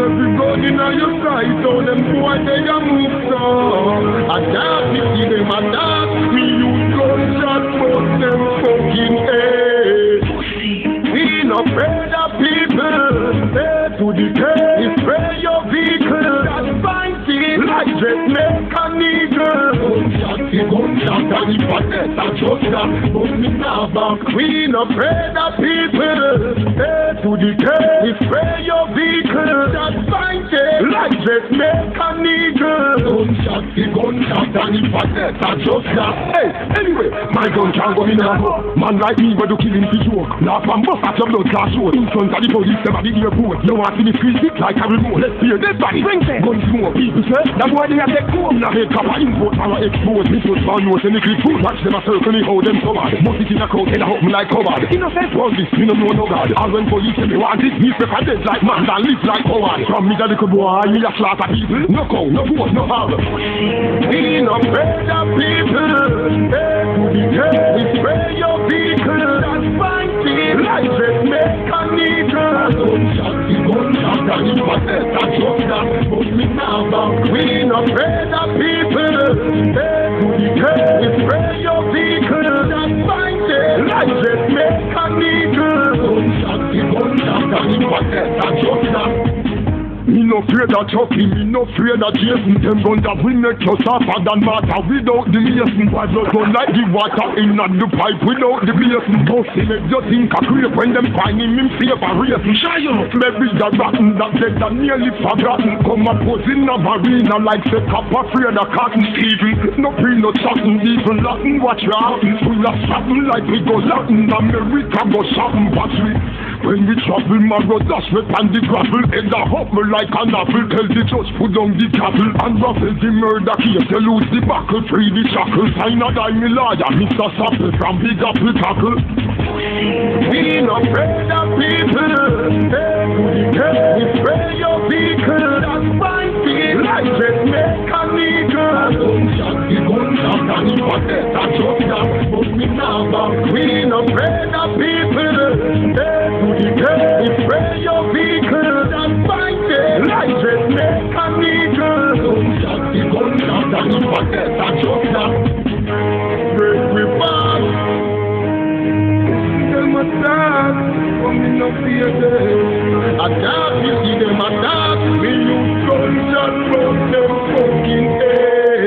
every gun in your sight, so them boy they a move so. I doubt me see them, I doubt me use gunshot for them fucking head. We not afraid of people, stay to the case, spray your vehicle, that's fine thing, like just make a nigger. Gunshot, and if I death, I just that, but me now back. We not afraid of people, stay to the case, spray your vehicle, that's fine thing, like just make a nigger. Gunshot, and if I death, I just that. Hey, anyway, my gun can't go in a hole. Man like me, but you kill him for sure. Laugh and bust at your blood class road. In front of the police, them at the airport. You want to see me free sick like a remote. Let's hear dead body. Bring them. Guns more people say. That's why they have that cool. In a head cover import or export. This was found notes and the clip food. Watch them a circle me how them so bad. Must it in a crowd and I hope me like covered. Innocent was this, me no know no God. All when police say me want it, me prefer dead like man than live like Howard. From me the little boy, me a slaughter people. No cow, no vote, no harm. We no afraid of people. Hey, to the case, we spray your vehicle. That's fine thing. Like just make a nigger. Gunshot, and if I death, I just that. But me now back. We no afraid of people. Hey, to the case, we spray your vehicle. That's fine thing. Like just make a nigger. Gunshot, and if I death, I just that. Me no afraid of Chucky, me no afraid of Jason. Them guns that will make you suffer than matter. Without the Mason, why blood run like the water in the pipe. Without the Mason, Bossy make you think a creep. When them find him in favor racing. Shy up, maybe the rotten that dead that nearly forgotten. Come and pose in a marina like say cop afraid of cotton Steven. No peanut shotting, even Latin. Watch your happen, full of something like we go Latin. America go shopping, watch we. When we travel, my brothers whip and the gravel. And I hop me like an apple. Tell the judge put down the cattle. And ruffle the murder case. They lose the buckle, free the shackle. Sign a dime lawyer, Mr. Sapple from Big Apple Tackle. We not afraid of people. Hey, to the case, we spray your vehicle. That's fine thing. Like just make a nigger. Gunshot, and if I death, I just that. But me now back. We not afraid of people. Hey,